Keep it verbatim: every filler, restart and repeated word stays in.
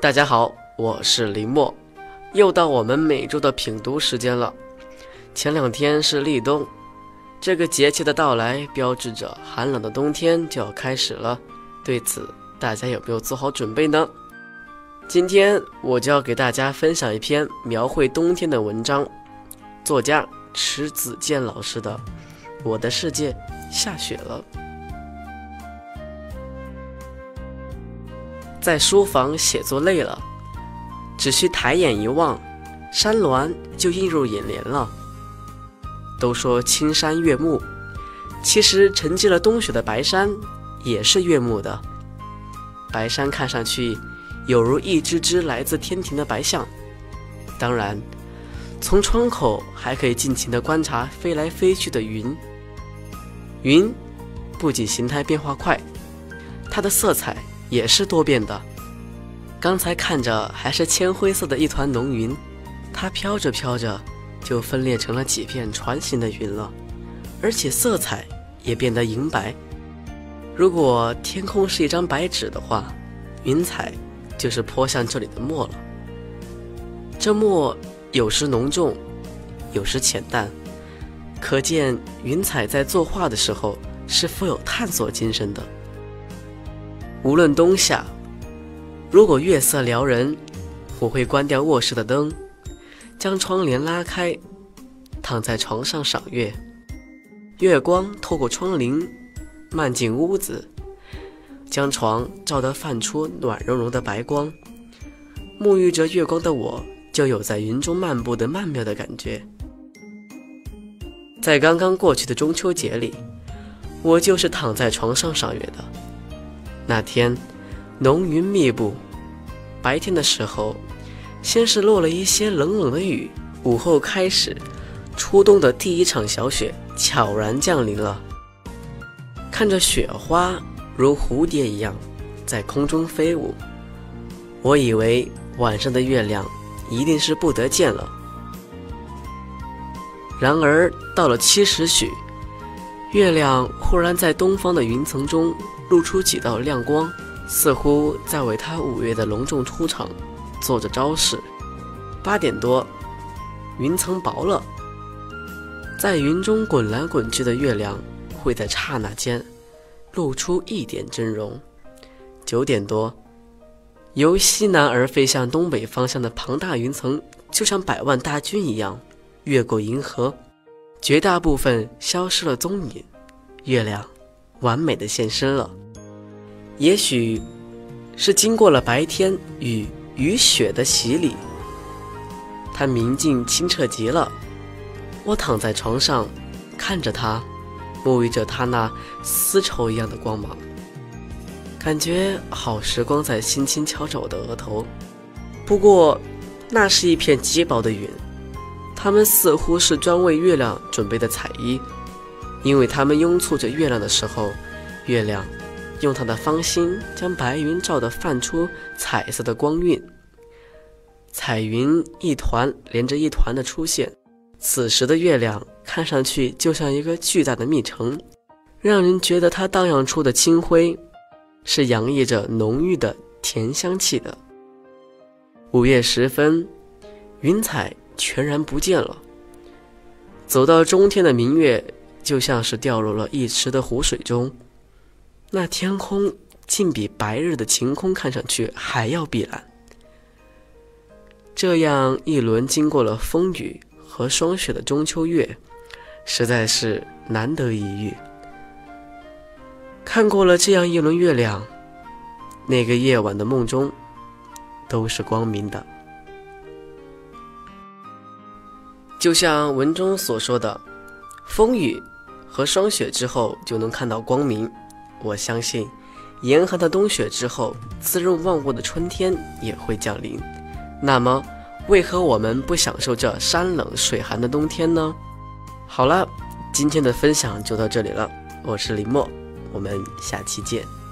大家好，我是林默，又到我们每周的品读时间了。前两天是立冬，这个节气的到来标志着寒冷的冬天就要开始了，对此大家有没有做好准备呢？今天我就要给大家分享一篇描绘冬天的文章，作家迟子建老师的《我的世界下雪了》。在书房写作累了，只需抬眼一望，山峦就映入眼帘了。都说青山悦目，其实沉积了冬雪的白山也是悦目的。白山看上去有如一只只来自天庭的白象。当然，从窗口还可以尽情地观察飞来飞去的云。云不仅形态变化快，它的色彩也是多变的。刚才看着还是铅灰色的一团浓云，它飘着飘着就分裂成了几片船形的云了，而且色彩也变得银白。如果天空是一张白纸的话，云彩就是泼向这里的墨了。这墨有时浓重，有时浅淡，可见云彩在作画的时候是富有探索精神的。无论冬夏，如果月色撩人，我会关掉卧室的灯，将窗帘拉开，躺在床上赏月。月光透过窗棂漫进屋子，将床照得泛出暖融融的白光。沐浴着月光的我，就有在云中漫步的曼妙的感觉。在刚刚过去的中秋节里，我就是躺在床上赏月的。那天浓云密布，白天的时候先是落了一些冷冷的雨，午后开始，初冬的第一场小雪悄然降临了。看着雪花如蝴蝶一样在空中飞舞，我以为晚上的月亮一定是不得见了。然而到了七时许，月亮忽然在东方的云层中露出几道亮光，似乎在为它五月的隆重出场做着招式。八点多，云层薄了，在云中滚来滚去的月亮会在刹那间露出一点真容。九点多，由西南而飞向东北方向的庞大云层就像百万大军一样越过银河，绝大部分消失了踪影，月亮完美的现身了。也许是经过了白天与雨雪的洗礼，它明净清澈极了。我躺在床上看着它，沐浴着它那丝绸一样的光芒，感觉好时光在轻轻敲着我的额头。不过那是一片极薄的云，它们似乎是专为月亮准备的彩衣，因为它们拥簇着月亮的时候，月亮用它的芳心将白云照得泛出彩色的光晕，彩云一团连着一团的出现。此时的月亮看上去就像一个巨大的蜜城，让人觉得它荡漾出的清辉是洋溢着浓郁的甜香气的。午夜时分，云彩全然不见了，走到中天的明月就像是掉入了一池的湖水中，那天空竟比白日的晴空看上去还要碧蓝。这样一轮经过了风雨和霜雪的中秋月，实在是难得一遇。看过了这样一轮月亮，那个夜晚的梦中都是光明的。就像文中所说的，风雨和霜雪之后就能看到光明。我相信严寒的冬雪之后，滋润万物的春天也会降临。那么为何我们不享受这山冷水寒的冬天呢？好了，今天的分享就到这里了，我是林默，我们下期见。